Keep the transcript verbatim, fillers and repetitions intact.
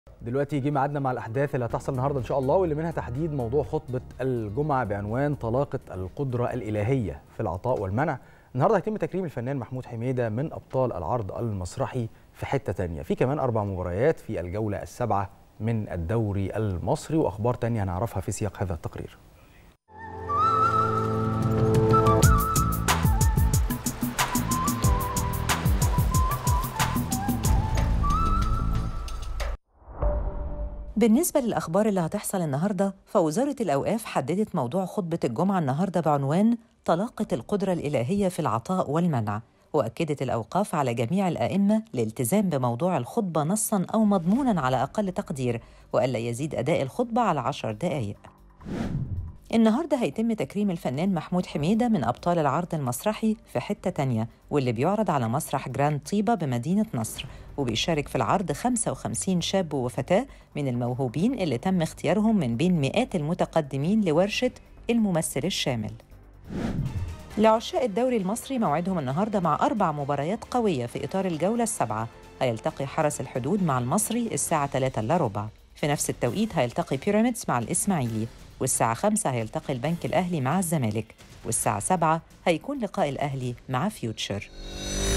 دلوقتي جه ميعادنا مع الاحداث اللي هتحصل النهارده ان شاء الله، واللي منها تحديد موضوع خطبه الجمعه بعنوان طلاقه القدره الالهيه في العطاء والمنع. النهارده هيتم تكريم الفنان محمود حميده من ابطال العرض المسرحي في حته تانيه. في كمان اربع مباريات في الجوله السابعه من الدوري المصري، واخبار تانيه هنعرفها في سياق هذا التقرير. بالنسبة للأخبار اللي هتحصل النهاردة، فوزارة الأوقاف حددت موضوع خطبة الجمعة النهاردة بعنوان طلاقة القدرة الإلهية في العطاء والمنع، وأكدت الأوقاف على جميع الآئمة الالتزام بموضوع الخطبة نصاً أو مضموناً على أقل تقدير، وألا يزيد أداء الخطبة على عشر دقائق. النهاردة هيتم تكريم الفنان محمود حميدة من أبطال العرض المسرحي في حتة تانية، واللي بيعرض على مسرح جراند طيبة بمدينة نصر، وبيشارك في العرض خمسة وخمسين شاب وفتاة من الموهوبين اللي تم اختيارهم من بين مئات المتقدمين لورشة الممثل الشامل. لعشاق الدوري المصري موعدهم النهاردة مع أربع مباريات قوية في إطار الجولة السابعة. هيلتقي حرس الحدود مع المصري الساعة ثلاثة إلا ربع، في نفس التوقيت هيلتقي بيراميدز مع الإسماعيلي، والساعة خمسة هيلتقي البنك الأهلي مع الزمالك، والساعة سبعة هيكون لقاء الأهلي مع فيوتشر.